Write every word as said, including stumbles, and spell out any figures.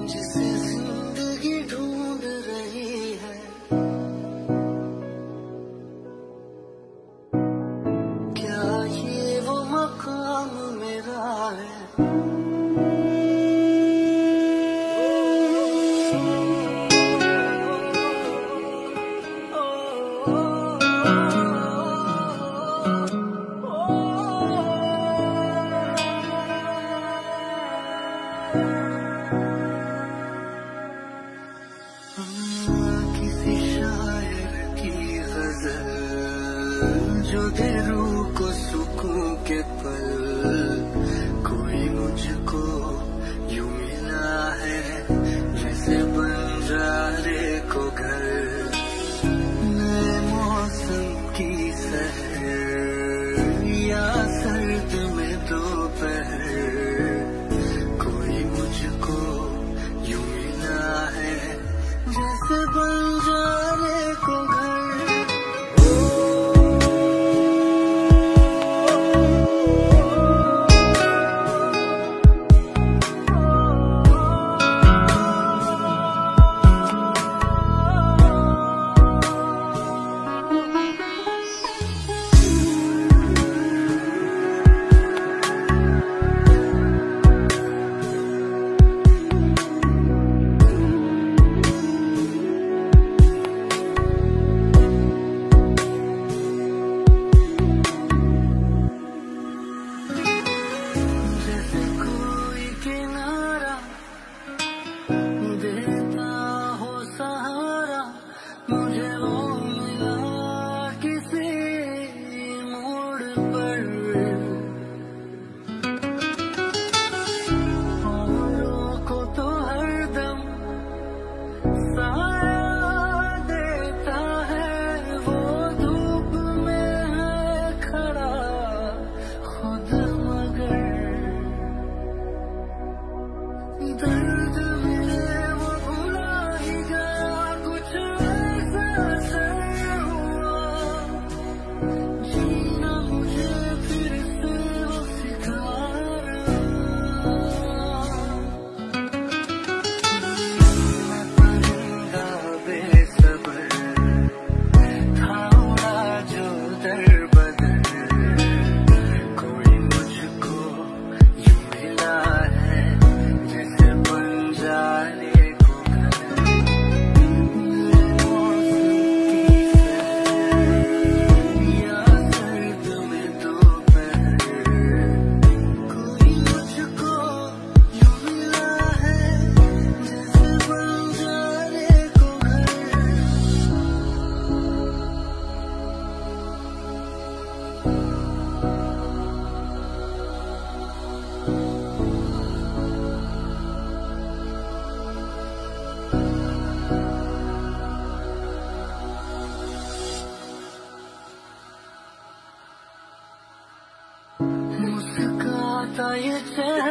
जिसे जिंदगी ढूंढ रही है, क्या ये वो मकाम मेरा है? किसी शायर की गजल जो दे रूह को सुकून के पल, कोई मुझको यूं मिला है जैसे बंजारे को घर। नए मौसम की सहर या सर्द में दोपहर, कोई मुझको यूं मिला है जैसे बंजारे को घर। मुझे वो मिला किसी मोड़ पर, औरों को तो हरदम साया देता है, वो धूप में है खड़ा खुद मगर दर्द मिले वो भुला ही गया कुछ जीना मुझे फिर से वो सिखा मैं परिंदा बेसब्र था उड़ा जो दर बदर, कोई मुझको यूं मिला है जैसे बंजारे को घर। मुस्काता ये चेहरा